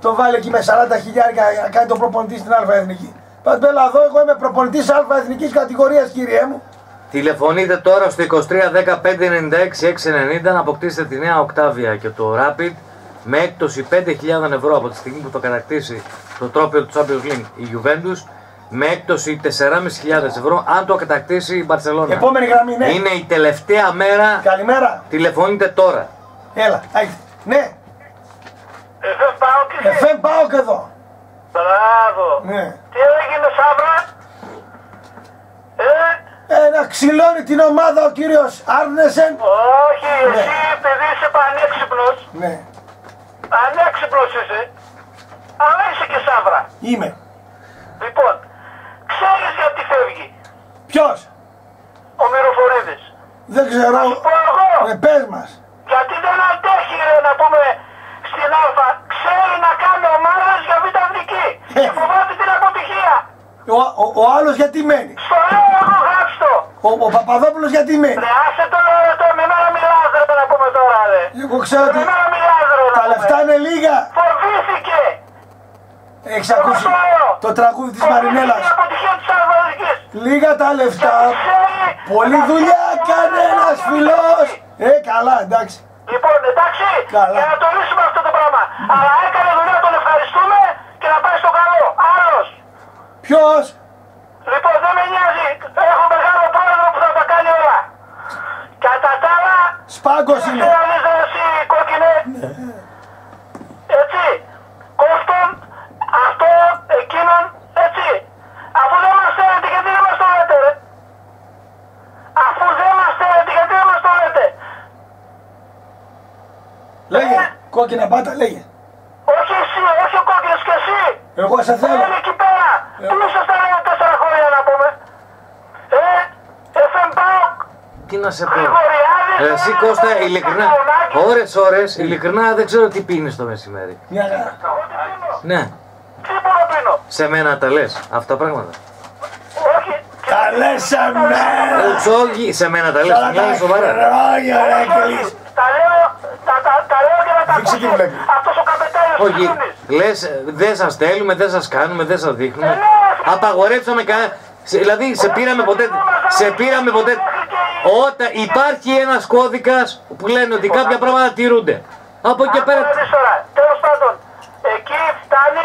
το βάλει εκεί με 40 χιλιάρικα να κάνει τον προπονητή στην Α Εθνική. Παντέλα εδώ, εγώ είμαι προπονητής Α Εθνικής κατηγορίας, κύριε μου. Τηλεφωνείτε τώρα στο 23 15 96 690 να αποκτήσετε τη νέα Octavia και το Rapid με έκπτωση 5.000 ευρώ από τη στιγμή που το κατακτήσει το τρόπαιο του Champions League η Juventus, με έκπτωση 4.500 ευρώ αν το κατακτήσει η Barcelona. Επόμενη γραμμή, ναι. Είναι η τελευταία μέρα. Καλημέρα. Τηλεφωνείτε τώρα. Έλα, άγιε. Ναι. FM πάω και εδώ. Μπράβο. Ναι. Τι έγινε, Σάβρα? Να ξυλώνει την ομάδα ο κύριος Άρνεσεν. Όχι, εσύ παιδί είσαι πανέξυπνος. Ναι. Ανέξυπνος είσαι. Αλλά είσαι και Σάβρα. Είμαι. Λοιπόν, ξέρεις γιατί φεύγει? Ποιος? Ο Μυροφορίδης. Δεν ξέρω. Να σου πω εγώ. Πες μας. Γιατί δεν αντέχει ρε, να πούμε στην Α. Ξέρει να κάνει ομάδες για Β' Εθνική. Και φοβάται την αποτυχία. Ο άλλος γιατί μένει? Στο λέω εγώ, γράψτε το. Ο Παπαδόπουλος γιατί μένει? Ρε άσε το με μένα μιλάς ρε να πούμε τώρα ρε. Εγώ ξέρω ότι τα λεφτά είναι λίγα. Φοβήθηκε. Έχεις ακούσει το τραγούδι της Μαρινέλας? Λίγα τα λεφτά, πολλή δουλειά, κανένας φιλός. Καλά, εντάξει. Λοιπόν, εντάξει, για να το λύσουμε αυτό το πράγμα. Αλλά έκανε δουλειά, τον ευχαριστούμε και να πάει στο καλό. Άλλος. Ποιος? Λοιπόν, δεν με νοιάζει. Έχω μεγάλο πρόεδρο που θα τα κάνει όλα. Κατά τα άλλα, Σπάγκος είναι. εσύ κόκκινε. Έτσι. Κόφτον, αυτό, εκείνον, έτσι. Αφού δεν μας θέλετε, γιατί δεν μας το λέτε, ρε. Αφού δεν μας θέλετε, γιατί δεν μας το λέτε. Λέγε, κόκκινα πάτα, λέγε. Όχι εσύ, όχι ο κόκκινος και εσύ. Εγώ σε θέλω. Είναι εκεί πέρα. Πού ήσασταν 4 χρόνια να πούμε. FM ΠΑΟΚ. Τι να σε πω. Εσύ Κώστα, ειλικρινά, ώρες, ειλικρινά δεν ξέρω τι πίνεις το μεσημέρι. Μια χαρά. Ναι. Τι μπορώ να πίνω? Σε μένα τα λες αυτά τα πράγματα? Όχι. Τα λες σε μένα. Όχι, σε μένα τα λες. Μιλάμε σοβαρά. Τα λέω και να τα ακούσει αυτός ο καπετάνιος. Όχι, λες δεν σας θέλουμε, δεν σας κάνουμε, δεν σας δείχνουμε. Απαγορέψαμε κανένα. Δηλαδή σε πήραμε ποτέ. Όταν υπάρχει ένας κώδικας που λένε ότι κάποια πράγματα τηρούνται. Από εκεί πέρα. Τέλος πάντων, εκεί φτάνει